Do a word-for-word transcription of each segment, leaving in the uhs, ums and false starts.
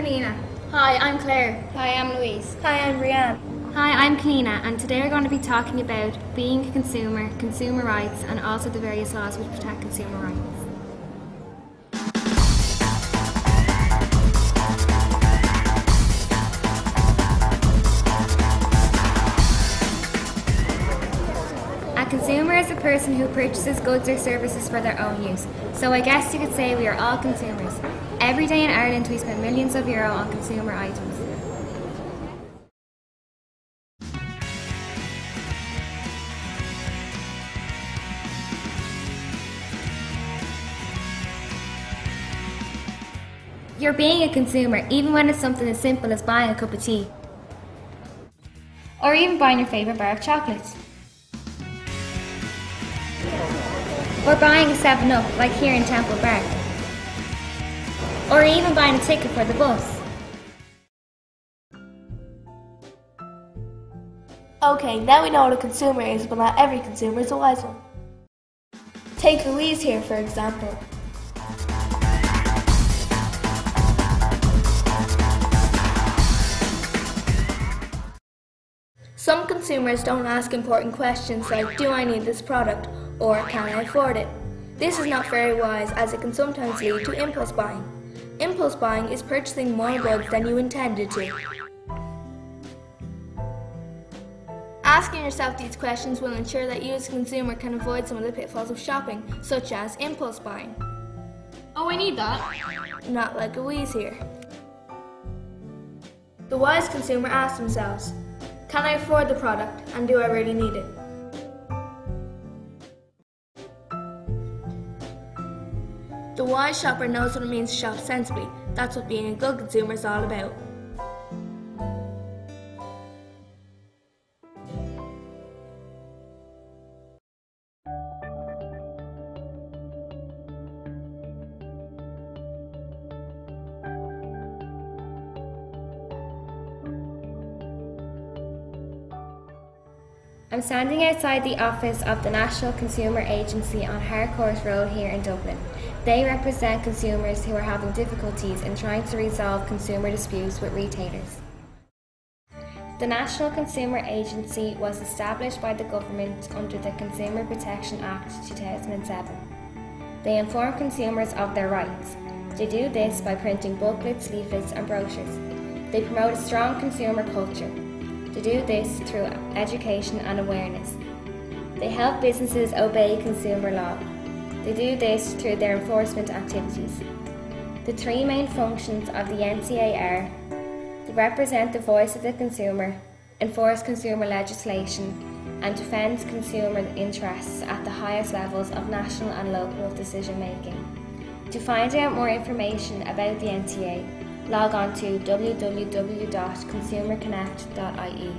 Mina. Hi, I'm Claire. Hi, I'm Louise. Hi, I'm Rianne. Hi, I'm Kalina, and today we're going to be talking about being a consumer, consumer rights, and also the various laws which protect consumer rights. A consumer is a person who purchases goods or services for their own use. So I guess you could say we are all consumers. Every day in Ireland we spend millions of euro on consumer items. You're being a consumer, even when it's something as simple as buying a cup of tea. Or even buying your favourite bar of chocolate. Or buying a seven up, like here in Temple Bar. Or even buying a ticket for the bus. Okay, now we know what a consumer is, but not every consumer is a wise one. Take Louise here, for example. Some consumers don't ask important questions like, do I need this product, or can I afford it? This is not very wise, as it can sometimes lead to impulse buying. Impulse buying is purchasing more goods than you intended to. Asking yourself these questions will ensure that you as a consumer can avoid some of the pitfalls of shopping, such as impulse buying. Oh, I need that. Not like Louise here. The wise consumer asks themselves, can I afford the product, and do I really need it? The wise shopper knows what it means to shop sensibly. That's what being a good consumer is all about. I'm standing outside the office of the National Consumer Agency on Harcourt Road here in Dublin. They represent consumers who are having difficulties in trying to resolve consumer disputes with retailers. The National Consumer Agency was established by the government under the Consumer Protection Act two thousand seven. They inform consumers of their rights. They do this by printing booklets, leaflets and brochures. They promote a strong consumer culture. They do this through education and awareness. They help businesses obey consumer law. They do this through their enforcement activities. The three main functions of the N C A are to represent the voice of the consumer, enforce consumer legislation, and defend consumer interests at the highest levels of national and local decision making. To find out more information about the N C A, log on to w w w dot consumer connect dot i e.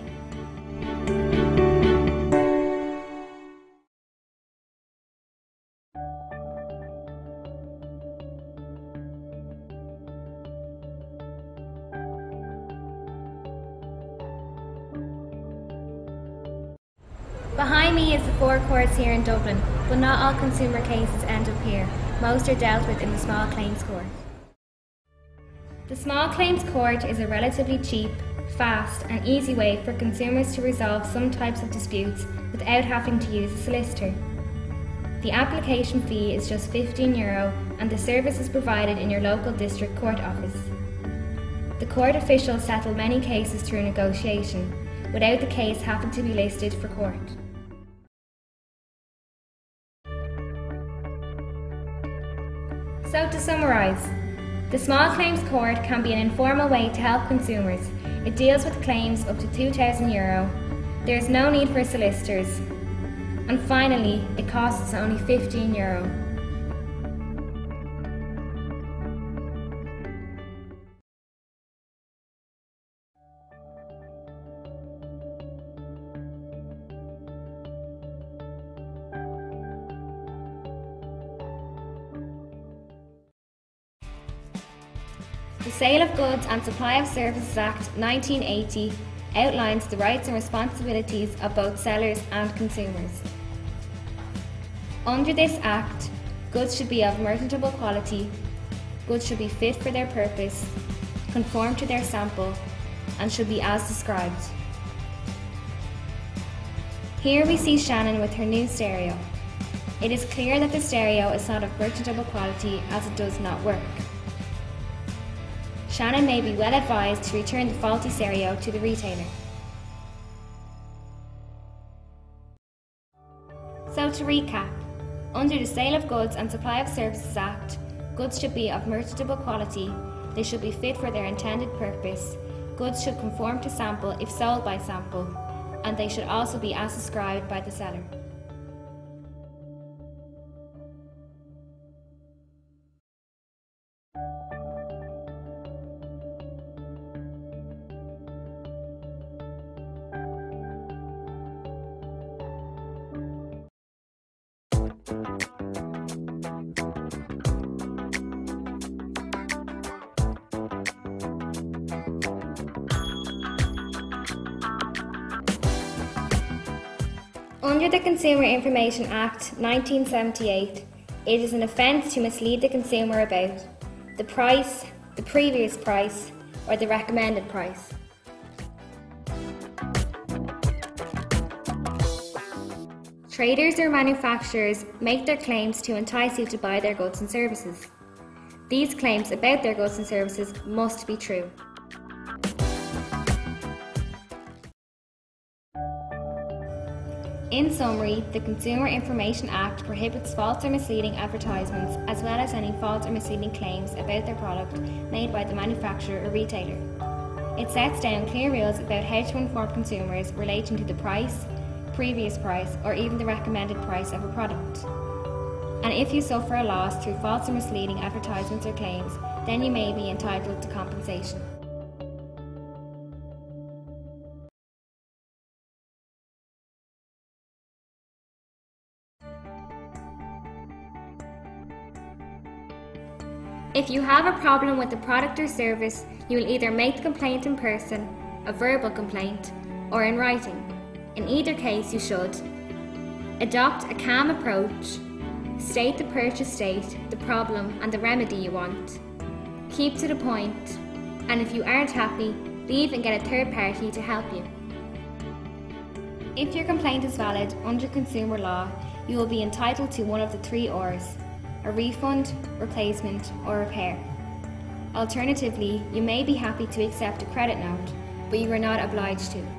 Behind me is the four courts here in Dublin, but not all consumer cases end up here. Most are dealt with in the Small Claims Court. The Small Claims Court is a relatively cheap, fast and easy way for consumers to resolve some types of disputes without having to use a solicitor. The application fee is just fifteen euro and the service is provided in your local district court office. The court officials settle many cases through negotiation, without the case having to be listed for court. So to summarise, the Small Claims Court can be an informal way to help consumers. It deals with claims up to two thousand euro. There is no need for solicitors. And finally, it costs only fifteen euro. The Sale of Goods and Supply of Services Act nineteen eighty outlines the rights and responsibilities of both sellers and consumers. Under this Act, goods should be of merchantable quality, goods should be fit for their purpose, conform to their sample, and should be as described. Here we see Shannon with her new stereo. It is clear that the stereo is not of merchantable quality as it does not work. Shannon may be well advised to return the faulty stereo to the retailer. So to recap, under the Sale of Goods and Supply of Services Act, goods should be of merchantable quality, they should be fit for their intended purpose, goods should conform to sample if sold by sample, and they should also be as described by the seller. Under the Consumer Information Act nineteen seventy-eight, it is an offence to mislead the consumer about the price, the previous price, or the recommended price. Traders or manufacturers make their claims to entice you to buy their goods and services. These claims about their goods and services must be true. In summary, the Consumer Information Act prohibits false or misleading advertisements as well as any false or misleading claims about their product made by the manufacturer or retailer. It sets down clear rules about how to inform consumers relating to the price, previous price, or even the recommended price of a product. And if you suffer a loss through false or misleading advertisements or claims, then you may be entitled to compensation. If you have a problem with the product or service, you will either make the complaint in person, a verbal complaint, or in writing. In either case, you should adopt a calm approach, state the purchase date, the problem, and the remedy you want. Keep to the point, and if you aren't happy, leave and get a third party to help you. If your complaint is valid under consumer law, you will be entitled to one of the three R's: a refund, replacement, or repair. Alternatively, you may be happy to accept a credit note, but you are not obliged to.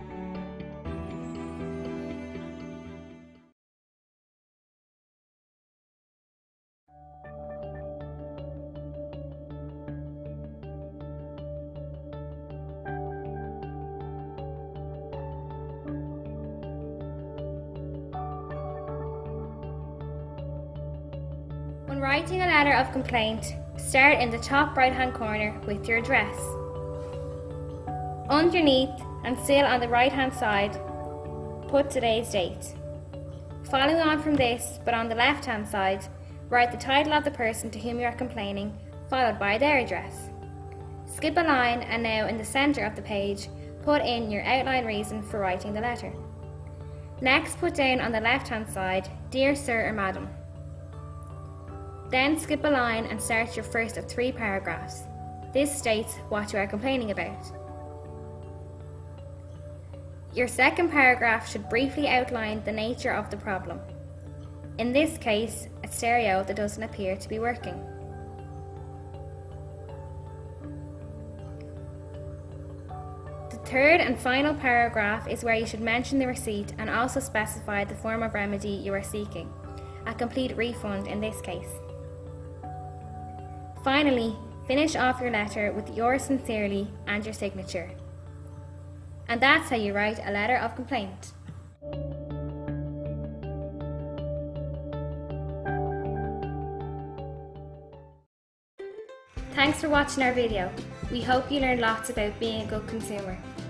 When writing a letter of complaint, start in the top right hand corner with your address. Underneath and still on the right hand side, put today's date. Following on from this, but on the left hand side, write the title of the person to whom you are complaining, followed by their address. Skip a line and now in the centre of the page, put in your outline reason for writing the letter. Next, put down on the left hand side, Dear Sir or Madam. Then skip a line and start your first of three paragraphs. This states what you are complaining about. Your second paragraph should briefly outline the nature of the problem. In this case, a stereo that doesn't appear to be working. The third and final paragraph is where you should mention the receipt and also specify the form of remedy you are seeking, a complete refund in this case. Finally, finish off your letter with yours sincerely and your signature. And that's how you write a letter of complaint. Thanks for watching our video. We hope you learned lots about being a good consumer.